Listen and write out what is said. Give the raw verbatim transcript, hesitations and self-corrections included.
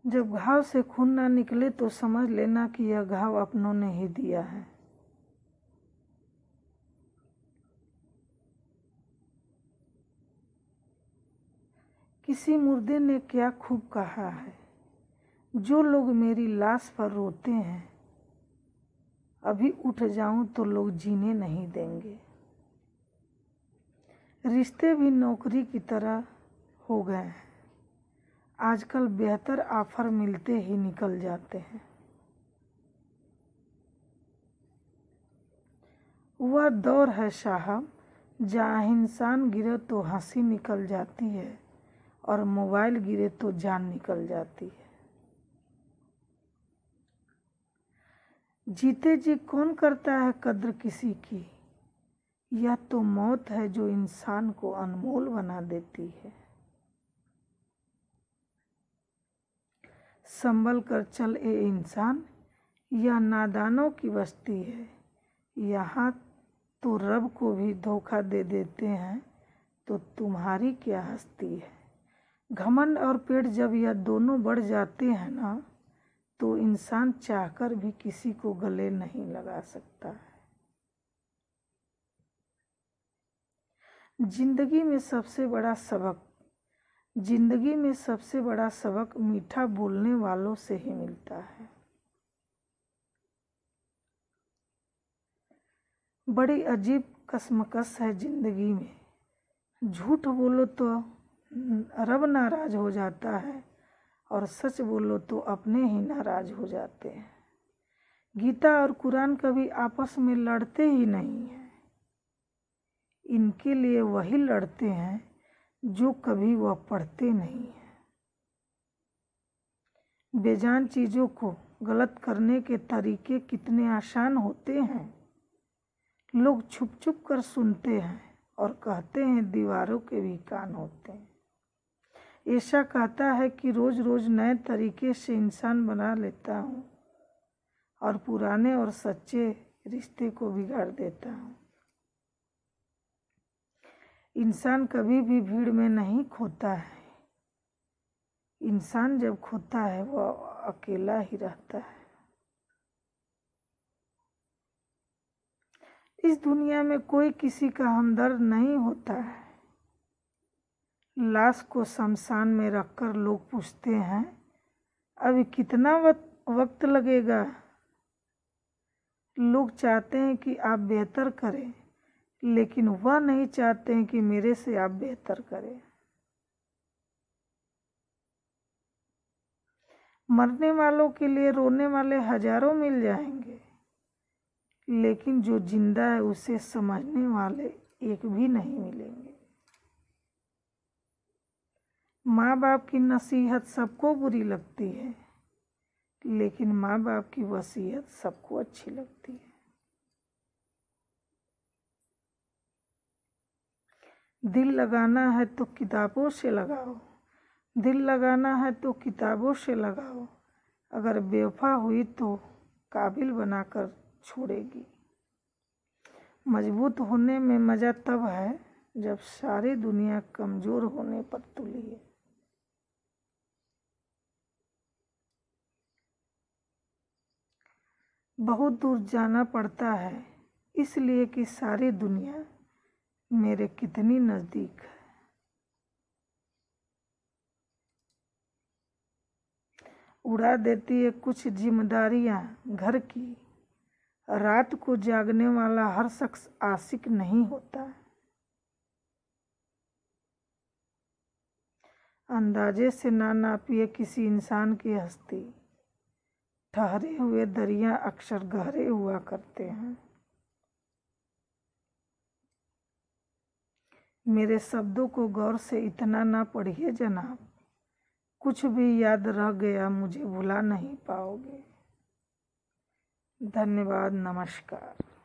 जब घाव से खून ना निकले तो समझ लेना कि यह घाव अपनों ने ही दिया है। किसी मुर्दे ने क्या खूब कहा है, जो लोग मेरी लाश पर रोते हैं, अभी उठ जाऊं तो लोग जीने नहीं देंगे। रिश्ते भी नौकरी की तरह हो गए हैं, आजकल बेहतर ऑफर मिलते ही निकल जाते हैं। वह दौर है साहब जहाँ इंसान गिरे तो हंसी निकल जाती है और मोबाइल गिरे तो जान निकल जाती है। जीते जी कौन करता है कद्र किसी की, यह तो मौत है जो इंसान को अनमोल बना देती है। संभल कर चल ए इंसान, यह नादानों की बस्ती है। यहाँ तो रब को भी धोखा दे देते हैं, तो तुम्हारी क्या हस्ती है। घमंड और पेट जब यह दोनों बढ़ जाते हैं ना, तो इंसान चाहकर भी किसी को गले नहीं लगा सकता है। जिंदगी में सबसे बड़ा सबक जिंदगी में सबसे बड़ा सबक मीठा बोलने वालों से ही मिलता है। बड़ी अजीब कसमकस है जिंदगी में, झूठ बोलो तो रब नाराज हो जाता है और सच बोलो तो अपने ही नाराज हो जाते हैं। गीता और कुरान कभी आपस में लड़ते ही नहीं हैं, इनके लिए वही लड़ते हैं जो कभी वह पढ़ते नहीं हैं। बेजान चीज़ों को गलत करने के तरीके कितने आसान होते हैं। लोग छुप छुप कर सुनते हैं और कहते हैं दीवारों के भी कान होते हैं। ऐसा कहता है कि रोज़ रोज़ नए तरीके से इंसान बना लेता हूँ और पुराने और सच्चे रिश्ते को बिगाड़ देता हूँ। इंसान कभी भी भीड़ में नहीं खोता है, इंसान जब खोता है वह अकेला ही रहता है। इस दुनिया में कोई किसी का हमदर्द नहीं होता है। लाश को शमशान में रखकर लोग पूछते हैं अभी कितना वक्त लगेगा। लोग चाहते हैं कि आप बेहतर करें, लेकिन वह नहीं चाहते हैं कि मेरे से आप बेहतर करें। मरने वालों के लिए रोने वाले हजारों मिल जाएंगे, लेकिन जो जिंदा है उसे समझने वाले एक भी नहीं मिलेंगे। माँ बाप की नसीहत सबको बुरी लगती है, लेकिन माँ बाप की वसीयत सबको अच्छी लगती है। दिल लगाना है तो किताबों से लगाओ, दिल लगाना है तो किताबों से लगाओ। अगर बेवफा हुई तो काबिल बनाकर छोड़ेगी। मजबूत होने में मज़ा तब है जब सारी दुनिया कमज़ोर होने पर तुली है। बहुत दूर जाना पड़ता है इसलिए कि सारी दुनिया मेरे कितनी नज़दीक है। उड़ा देती है कुछ जिम्मेदारियां घर की, रात को जागने वाला हर शख्स आशिक नहीं होता। अंदाजे से ना नापिए किसी इंसान की हस्ती, ठहरे हुए दरिया अक्सर गहरे हुआ करते हैं। मेरे शब्दों को गौर से इतना ना पढ़िए जनाब, कुछ भी याद रह गया मुझे भुला नहीं पाओगे। धन्यवाद, नमस्कार।